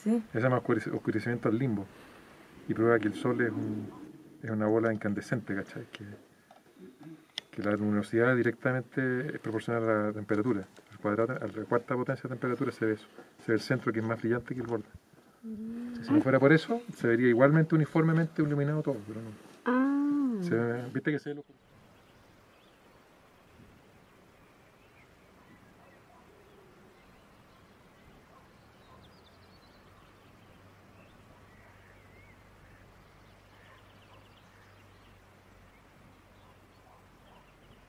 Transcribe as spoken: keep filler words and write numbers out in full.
Sí. Se llama oscurec- oscurecimiento al limbo. Y prueba que el Sol es, un, es una bola incandescente, ¿cachai? Que, que la luminosidad directamente es proporcional a la temperatura. Al cuadrado, a la cuarta potencia de temperatura se ve eso. Se ve el centro que es más brillante que el borde. Si no fuera por eso, se vería igualmente uniformemente iluminado todo, pero no. Ah. Se ve- ¿Viste que se ve lo-